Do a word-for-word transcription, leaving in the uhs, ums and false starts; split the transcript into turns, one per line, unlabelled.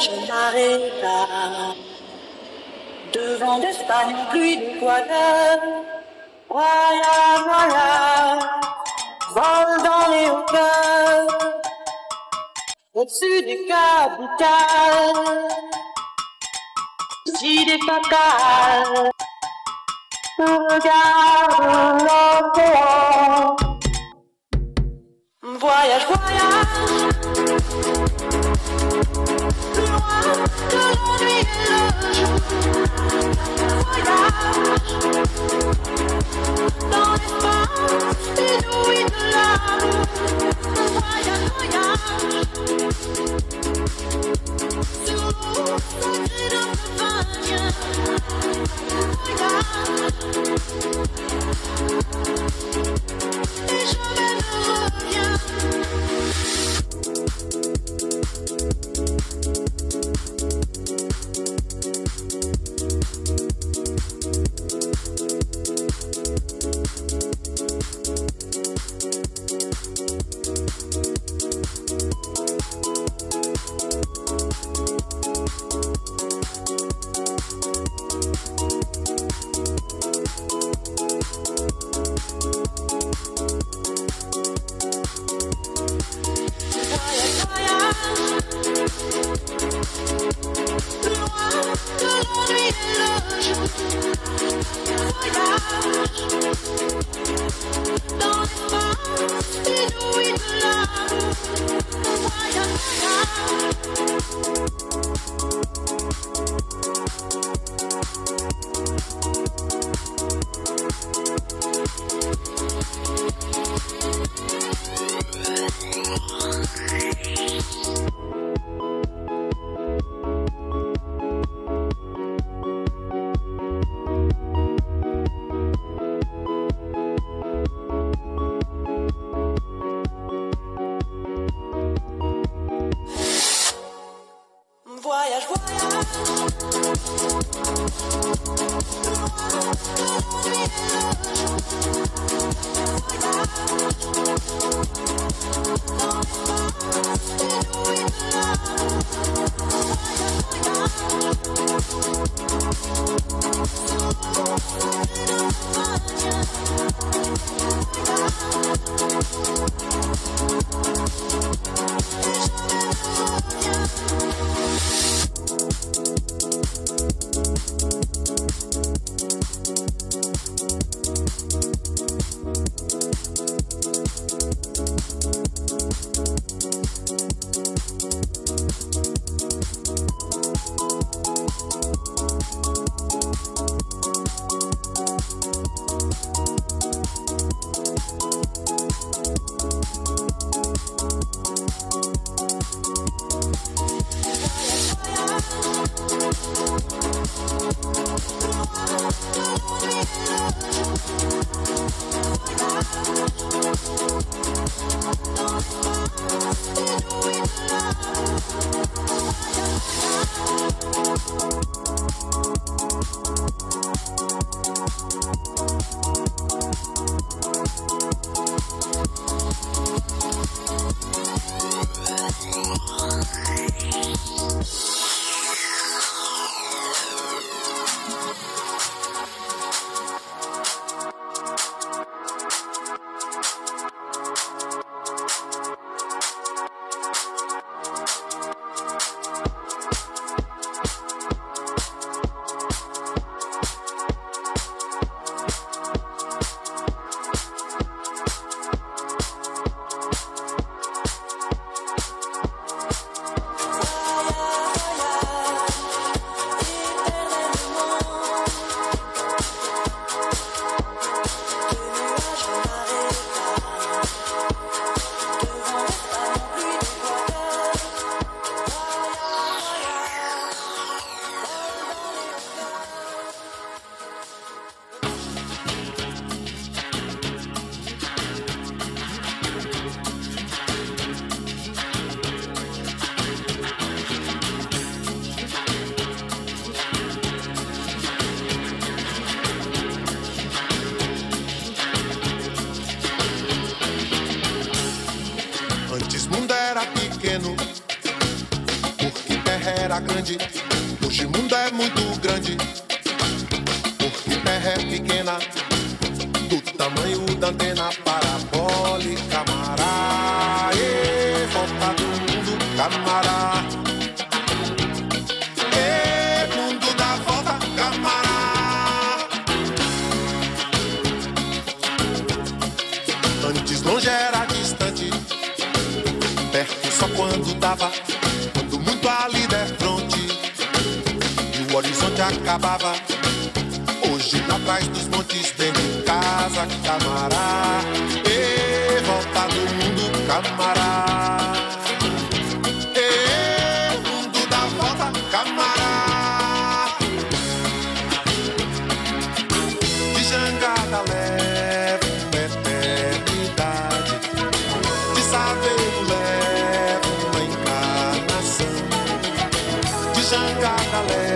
voyage m'arrêta devant d'Espagne en pluie de voyage. Voyage, voyage, vol dans les hauteurs, au-dessus des capitales, idées fatales. Regarde l'océan. Voyage, voyage, plus loin de l'ennui et le jour. Voyage, dans l'espace inouï de l'amour. Voyage, voyage, sur l'eau sacrée d'un feu indien. Voyage, et jamais ne reviens. Voyage,
grande. Hoje o mundo é muito grande, porque terra é pequena, do tamanho da antena parabólica, camará. E volta do mundo, camará. E mundo da volta, camará. Antes longe era distante, perto só quando dava, quando muito ali der fronte e o horizonte acabava. Hoje atrás dos montes, dentro de casa, camará. E volta do mundo, camará. E mundo da volta, camará. De jangada leva uma eternidade, de saber leva uma encarnação. De jangada leva